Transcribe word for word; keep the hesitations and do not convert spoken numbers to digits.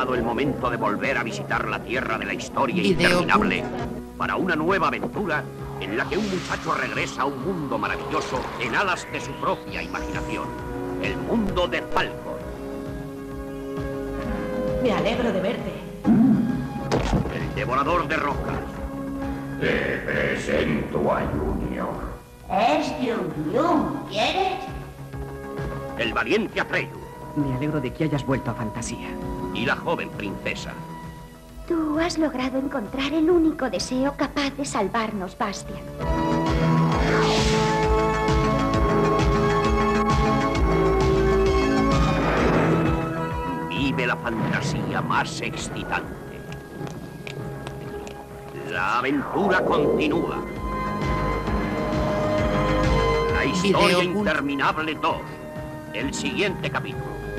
llegado el momento de volver a visitar la tierra de la historia Video interminable para una nueva aventura en la que un muchacho regresa a un mundo maravilloso en alas de su propia imaginación. El mundo de Falcon. Me alegro de verte. El devorador de rocas. Te presento a Junior. Es Yum Yum, ¿quieres? El valiente Atreyu. Me alegro de que hayas vuelto a Fantasía. Y la joven princesa. Tú has logrado encontrar el único deseo capaz de salvarnos, Bastian. Vive la fantasía más excitante. La aventura continúa. La historia Video interminable dos. El siguiente capítulo.